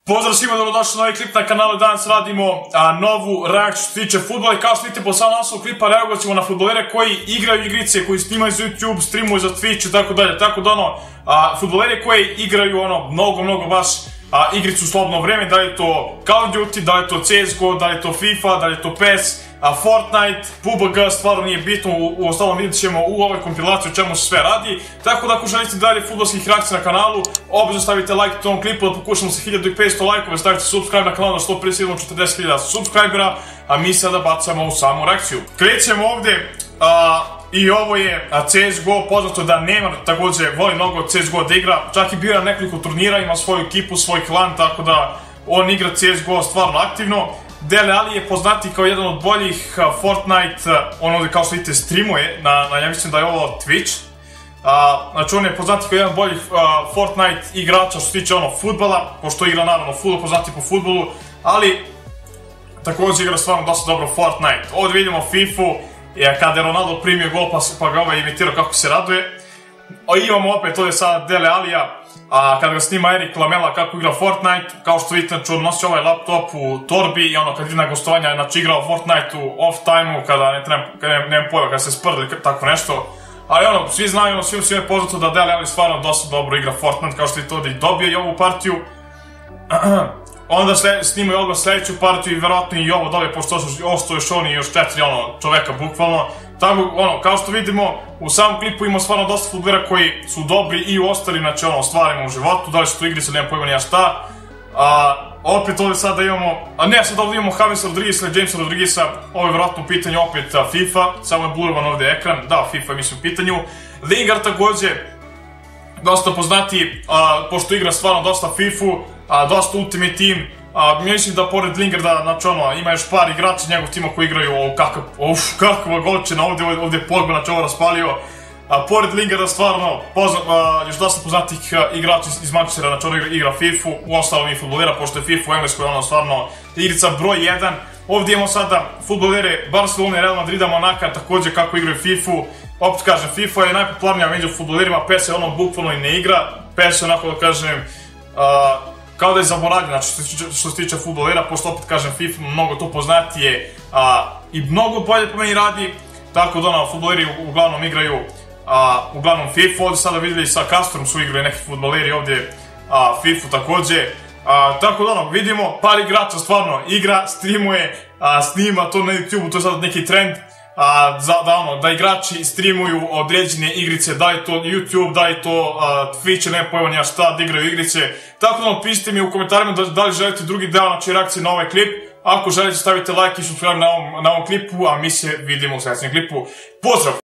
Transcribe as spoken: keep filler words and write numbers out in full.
Pozdrav svima, dobrodošli na ovaj klip na kanalu. Danas radimo a, novu reakciju što se tiče futbola i kao što vidite po samom naslovu klipa reagovat ćemo na futbolere koji igraju igrice, koji snimaju za YouTube, streamuju za Twitch i tako dalje. Tako da ono, a, futbolere koji igraju ono mnogo, mnogo baš a, igricu u slobodno vreme, da li je to Call of Duty, da li je to C S G O, da li je to FIFA, da li je to P E S, a, Fortnite, P U B G, stvarno nije bitno, u, u ostalom vidjet ćemo u ovoj kompilaciji o čemu se sve radi. Tako da ako želite dalje futbolskih reakcija na kanalu, obavezno stavite like u tom klipu da pokušamo sa hiljadu i petsto lajkova, stavite subscribe na kanal da što prije stignu četrdeset hiljada subscribera, a mi sada bacamo u samu reakciju. Krećemo ovde, a, i ovo je C S G O, poznato da Neymar također voli mnogo C S G O da igra, čak i bio na nekoliko turnira, ima svoju ekipu, svoj klan, tako da on igra C S G O stvarno aktivno. Dele Alli je poznati kao jedan od boljih Fortnite, on ovdje kao što vidite streamuje, na, na, ja mislim da je ovo Twitch. A, znači on je poznati kao jedan od boljih a, Fortnite igrača što se tiče ono futbala, pošto igra naravno futbol, poznati po futbolu, ali također igra stvarno dosta dobro Fortnite. Ovdje vidimo FIFA-u, kada je Ronaldo primio gol pa, pa ga ovaj imitirao kako se raduje. O, imamo opet ovdje sada Dele Allija, a kada ga snima Erik Lamela kako igra Fortnite, kao što vidite, znači on nosi ovaj laptop u torbi i ono kad ide na gostovanja, znači igrao Fortnite u off time-u, kada ne treba, kada ne, nema pojma, kada se sprde, tako nešto. Ali ono, svi znaju, ono, svim svim je poznato da Dele Alli stvarno dosta dobro igra Fortnite, kao što vidite ovdje i dobio i ovu partiju. Onda snimaju odmah sljedeću partiju i verovatno i ovo dobije, pošto ostao još oni i još četiri ono, čoveka bukvalno. Tako, ono, kao što vidimo, u samom klipu ima stvarno dosta futbolera koji su dobri i u ostalim, znači ono, stvarima u životu, da li su to igrice, nema pojma nija šta. A, opet ovdje sada imamo, a ne, sad ovdje imamo Jamesa Rodrigueza ili Jamesa Rodrigueza, ovo je verovatno u pitanju opet a, FIFA, samo je blurovan ovdje ekran, da, FIFA je mislim u pitanju. Lingard također, dosta poznati, a, pošto igra stvarno dosta FIFA-u, a, dosta Ultimate Team. A, mislim da pored Lingarda, znači ono, ima još par igrača njegov tima koji igraju, o, kakav, uf, kakva golčina, ovdje, ovdje je Pogba, znači ovo raspalio. A, pored Lingarda stvarno, pozna, a, još dosta poznatih igrača iz Manchestera, znači ono igra FIFA-u, u ostalom i futbolera, pošto je FIFA u Engleskoj, ono, stvarno, igrica broj jedan. Ovdje imamo sada futbolere Barcelona, Real Madrida, Monaka, također kako igraju FIFA-u. Opet kažem, FIFA je najpopularnija među futbolerima, P E S je ono bukvalno i ne igra, P E S je onako da kažem, a, kao da je zaboravljen, znači što se tiče futbolera, pošto opet kažem FIFA mnogo to poznatije a, i mnogo bolje po meni radi, tako da ono, futboleri uglavnom igraju a, uglavnom FIFA. Ovdje sada vidjeli sa Castrom su igrali neki futboleri ovdje a, FIFA također. A, tako da ono, vidimo par igrača stvarno igra, streamuje, a, snima to na YouTube, to je sad neki trend. A, za, da, ono, da igrači streamuju određene igrice, da je to YouTube, da je to a, Twitch, ne pojma nija šta, da igraju igrice. Tako da ono, pišite mi u komentarima da, da li želite drugi deo, znači reakcije na ovaj klip. Ako želite stavite like i subscribe na ovom, na ovom klipu, a mi se vidimo u sljedećem klipu. Pozdrav!